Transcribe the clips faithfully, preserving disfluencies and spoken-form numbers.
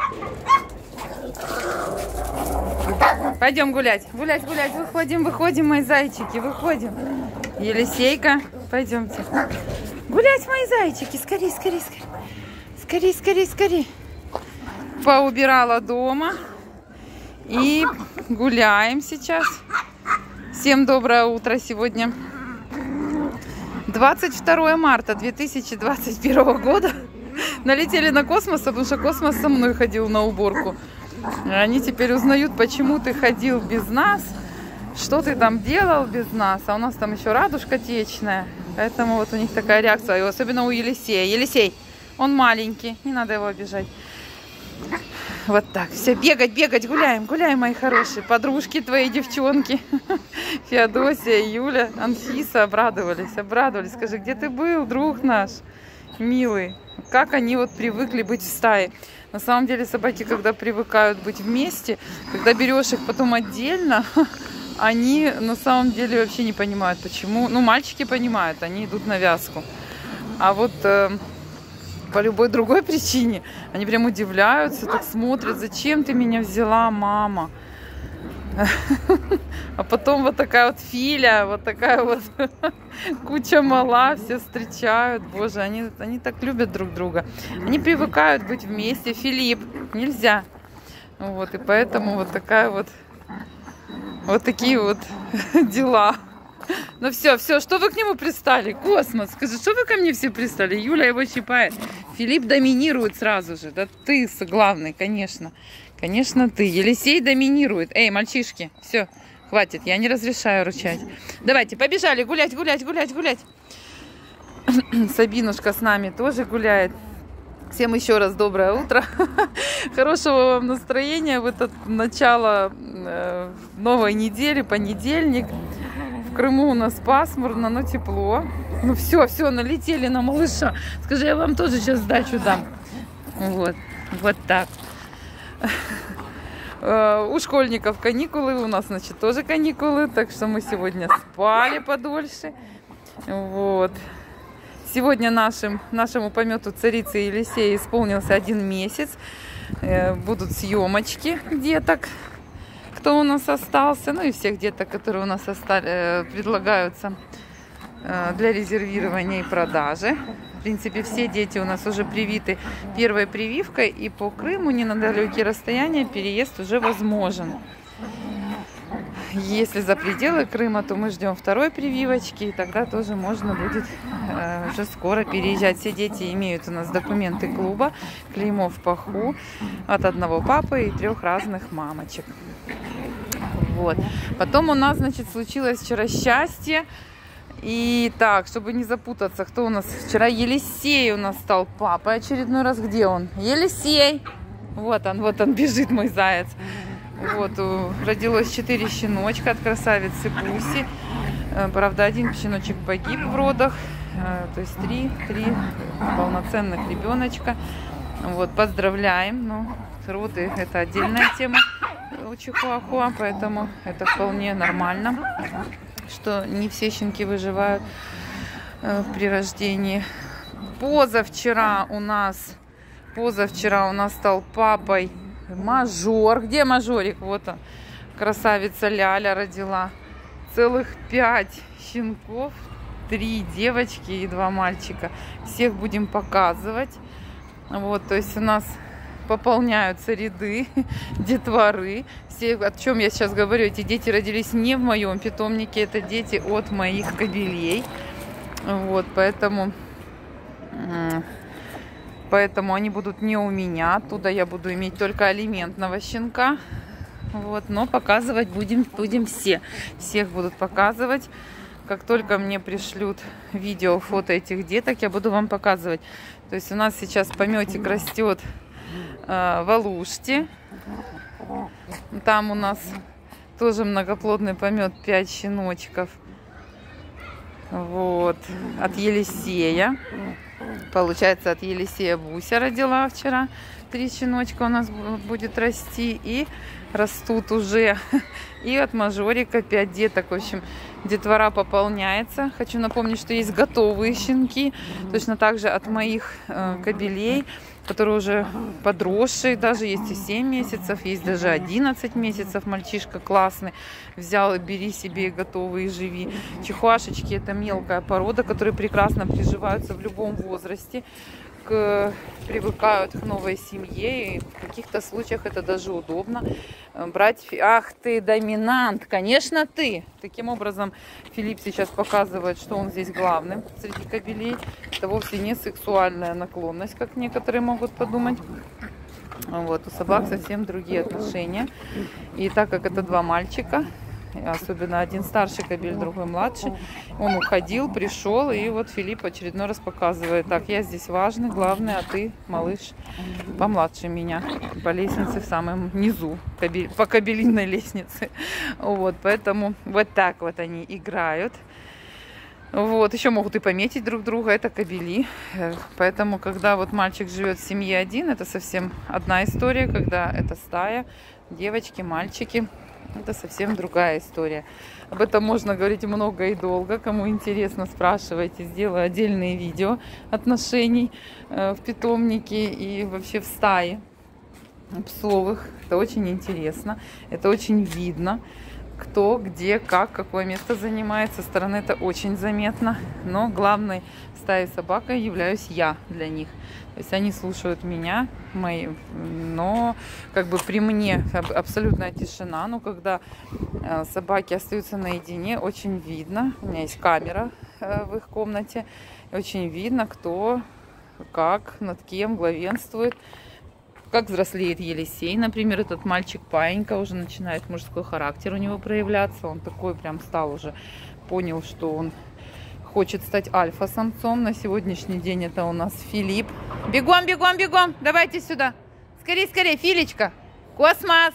Пойдем гулять. Гулять, гулять. Выходим, выходим, мои зайчики. Выходим. Елисейка, пойдемте. Гулять, мои зайчики. Скорей, скорей, скорей. Скорей, скорей, скорей. Поубирала дома. И гуляем сейчас. Всем доброе утро сегодня. двадцать второе марта две тысячи двадцать первого года. Налетели на Космоса, потому что Космос со мной ходил на уборку. Они теперь узнают, почему ты ходил без нас, что ты там делал без нас. А у нас там еще радужка течная. Поэтому вот у них такая реакция. И особенно у Елисея. Елисей, он маленький, не надо его обижать. Вот так. Все, бегать, бегать, гуляем, гуляем, мои хорошие. Подружки твои, девчонки. Феодосия, Юля, Анфиса обрадовались, обрадовались. Скажи, где ты был, друг наш, милый? Как они вот привыкли быть в стае. На самом деле собаки, когда привыкают быть вместе, когда берешь их потом отдельно, они на самом деле вообще не понимают, почему. Ну, мальчики понимают, они идут на вязку. А вот э, по любой другой причине они прям удивляются, так смотрят, зачем ты меня взяла, мама? А потом вот такая вот Филя, вот такая вот куча мала, все встречают. Боже, они, они так любят друг друга. Они привыкают быть вместе. Филипп, нельзя. Вот, и поэтому вот такая вот, вот такие вот дела. Ну все, все, что вы к нему пристали? Космос, скажи, что вы ко мне все пристали? Юля его щипает. Филипп доминирует сразу же. Да ты главный, конечно. Конечно, ты. Елисей доминирует. Эй, мальчишки, все, хватит, я не разрешаю рычать. Давайте, побежали гулять, гулять, гулять, гулять. Сабинушка с нами тоже гуляет. Всем еще раз доброе утро. Хорошего вам настроения в это начало э, новой недели, понедельник. В Крыму у нас пасмурно, но тепло. Ну все, все, налетели на малыша. Скажи, я вам тоже сейчас сдачу дам. Вот, вот так. У школьников каникулы, у нас, значит, тоже каникулы, так что мы сегодня спали подольше. Вот. Сегодня нашим, нашему помету царицы Елисея исполнился один месяц. Будут съемочки деток, кто у нас остался, ну и всех деток, которые у нас остались, предлагаются для резервирования и продажи. В принципе, все дети у нас уже привиты первой прививкой, и по Крыму не на далекие расстояния переезд уже возможен. Если за пределы Крыма, то мы ждем второй прививочки, и тогда тоже можно будет э, уже скоро переезжать. Все дети имеют у нас документы клуба, клеймо в паху от одного папы и трех разных мамочек. Вот. Потом у нас, значит, случилось вчера счастье. И так, чтобы не запутаться, кто у нас вчера? Елисей у нас стал папой очередной раз. Где он? Елисей! Вот он, вот он бежит, мой заяц. Вот, родилось четыре щеночка от красавицы Пуси. Правда, один щеночек погиб в родах. То есть три, три полноценных ребеночка. Вот, поздравляем. Ну, роды — это отдельная тема у чихуахуа, поэтому это вполне нормально, что не все щенки выживают э, при рождении. Позавчера у нас, позавчера у нас стал папой мажор. Где мажорик? Вот он. Красавица Ляля родила целых пять щенков, три девочки и два мальчика. Всех будем показывать. Вот, то есть у нас пополняются ряды детворы. Все, о чем я сейчас говорю, эти дети родились не в моем питомнике, это дети от моих кобелей. Вот, поэтому, поэтому они будут не у меня. Оттуда я буду иметь только алиментного щенка. Вот, но показывать будем, будем все. Всех будут показывать. Как только мне пришлют видео, фото этих деток, я буду вам показывать. То есть у нас сейчас пометик растет э, в Алуште. Там у нас тоже многоплодный помет, пять щеночков. Вот. От Елисея. Получается, от Елисея Буся родила вчера. Три щеночка у нас будет расти. И растут уже. И от мажорика пять деток. В общем, детвора пополняется. Хочу напомнить, что есть готовые щенки. Точно так же от моих э, кобелей. которые уже подросшие, даже есть и семь месяцев, есть даже одиннадцать месяцев. Мальчишка классный, взял и бери себе и готовый, и живи. Чихуашечки — это мелкая порода, которые прекрасно приживаются в любом возрасте, к, привыкают к новой семье, и в каких-то случаях это даже удобно брать. Ах ты, доминант, конечно ты. Таким образом, Филипп сейчас показывает, что он здесь главный среди кобелей. Это вовсе не сексуальная наклонность, как некоторые могут подумать. Вот, у собак совсем другие отношения. И так как это два мальчика, особенно один старший кобель, другой младший, он уходил, пришел, и вот Филипп очередной раз показывает: так, я здесь важный, главный, а ты, малыш, помладше меня, по лестнице в самом низу, кобель, по кобелиной лестнице. Вот, поэтому вот так вот они играют. Вот, еще могут и пометить друг друга, это кобели. Поэтому, когда вот мальчик живет в семье один, это совсем одна история. Когда это стая, девочки, мальчики, это совсем другая история. Об этом можно говорить много и долго. Кому интересно, спрашивайте. Сделаю отдельные видео отношений в питомнике и вообще в стае псовых. Это очень интересно. Это очень видно, кто, где, как, какое место занимает. Со стороны это очень заметно. Но главной стаей собакой являюсь я для них. То есть они слушают меня, мои, но как бы при мне абсолютная тишина. Но когда собаки остаются наедине, очень видно. У меня есть камера в их комнате. Очень видно, кто, как, над кем главенствует. Как взрослеет Елисей, например, этот мальчик Паенька уже начинает мужской характер у него проявляться. Он такой прям стал уже, понял, что он хочет стать альфа-самцом. На сегодняшний день это у нас Филипп. Бегом, бегом, бегом, давайте сюда. Скорей, скорей, Филечка. Космос.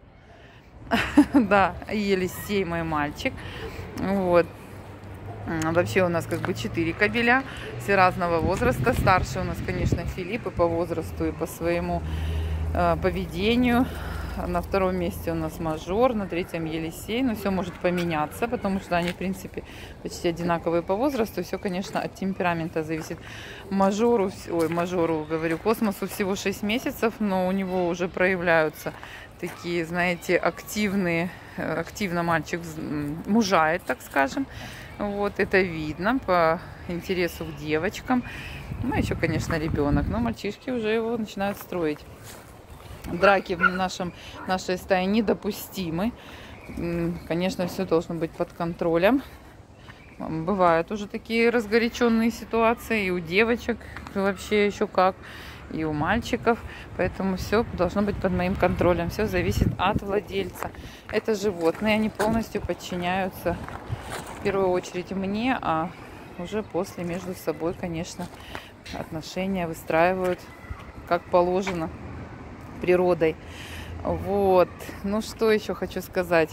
Да, Елисей мой мальчик. Вот. Вообще у нас как бы четыре кобеля, все разного возраста. Старший у нас, конечно, Филипп, и по возрасту, и по своему э, поведению. На втором месте у нас Мажор, на третьем Елисей. Но все может поменяться, потому что они, в принципе, почти одинаковые по возрасту. Все, конечно, от темперамента зависит. Мажору, ой, Мажору, говорю, Космосу всего шесть месяцев, но у него уже проявляются такие, знаете, активные, активно мальчик мужает, так скажем. Вот, это видно по интересу к девочкам. Ну, еще, конечно, ребенок. Но мальчишки уже его начинают строить. Драки в нашем, нашей стае недопустимы. Конечно, все должно быть под контролем. Бывают уже такие разгоряченные ситуации. И у девочек вообще еще как. И у мальчиков. Поэтому все должно быть под моим контролем. Все зависит от владельца. Это животные. Они полностью подчиняются в первую очередь мне, а уже после между собой, конечно, отношения выстраивают как положено природой. Вот. Ну, что еще хочу сказать.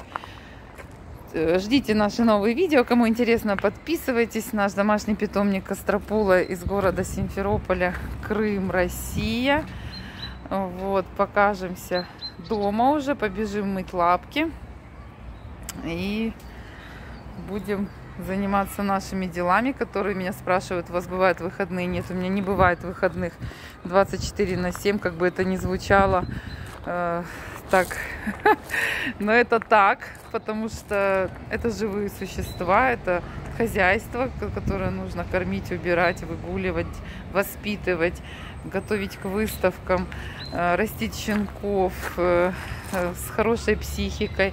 Ждите наши новые видео. Кому интересно, подписывайтесь. Наш домашний питомник Костропула из города Симферополя, Крым, Россия. Вот. Покажемся дома уже. Побежим мыть лапки. И будем заниматься нашими делами, которые меня спрашивают: у вас бывают выходные? Нет, у меня не бывает выходных двадцать четыре на семь, как бы это ни звучало э, так. Но это так, потому что это живые существа, это хозяйство, которое нужно кормить, убирать, выгуливать, воспитывать, готовить к выставкам, э, растить щенков э, э, с хорошей психикой.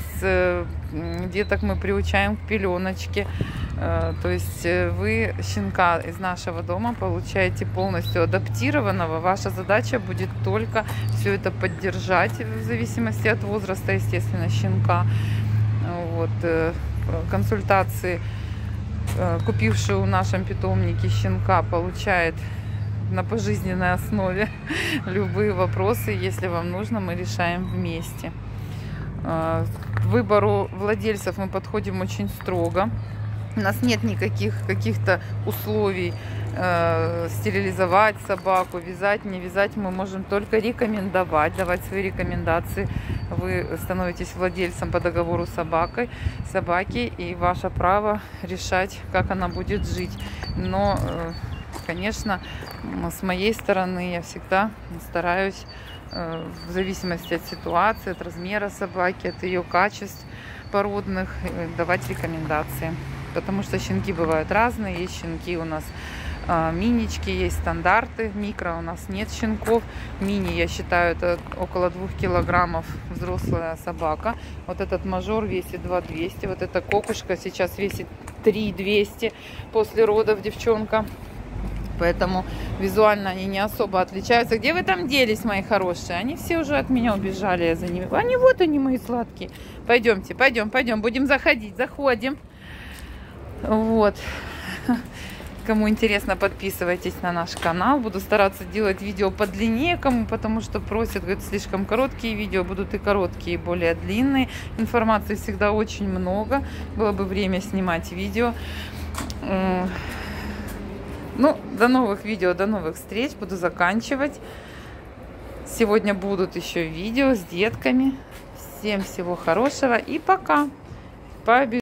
Деток мы приучаем к пеленочке. То есть вы щенка из нашего дома получаете полностью адаптированного. Ваша задача будет только все это поддержать в зависимости от возраста, естественно, щенка. Вот. Консультации, купившие в нашем питомнике щенка, получает на пожизненной основе любые вопросы. Если вам нужно, мы решаем вместе. К выбору владельцев мы подходим очень строго. У нас нет никаких каких-то условий э, стерилизовать собаку, вязать, не вязать. Мы можем только рекомендовать, давать свои рекомендации. Вы становитесь владельцем по договору с собакой, собаки, и ваше право решать, как она будет жить. Но э, конечно, с моей стороны я всегда стараюсь в зависимости от ситуации, от размера собаки, от ее качеств породных давать рекомендации. Потому что щенки бывают разные. Есть щенки у нас а, минички, есть стандарты. Микро у нас нет щенков. Мини, я считаю, это около двух килограммов взрослая собака. Вот этот мажор весит два двести. Вот эта кокушка сейчас весит три двести после родов, девчонка. Поэтому визуально они не особо отличаются. Где вы там делись, мои хорошие? Они все уже от меня убежали, я за ними. Они вот они, мои сладкие. Пойдемте, пойдем, пойдем. Будем заходить, заходим. Вот. Кому интересно, подписывайтесь на наш канал. Буду стараться делать видео подлиннее, кому, потому что просят, говорят, слишком короткие видео. Будут и короткие, и более длинные. Информации всегда очень много. Было бы время снимать видео. Ну, до новых видео, до новых встреч. Буду заканчивать. Сегодня будут еще видео с детками. Всем всего хорошего и пока. Пообещаю.